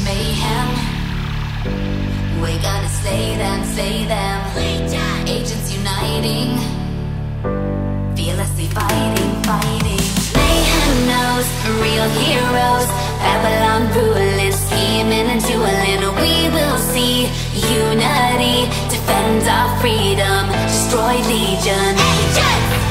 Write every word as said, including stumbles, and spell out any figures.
Mayhem, we're gonna slay them, slay them. Agents uniting, fearlessly fighting, fighting. Mayhem knows real heroes, Babylon ruling, scheming and dueling. We will see unity, defend our freedom, destroy legion. Agents!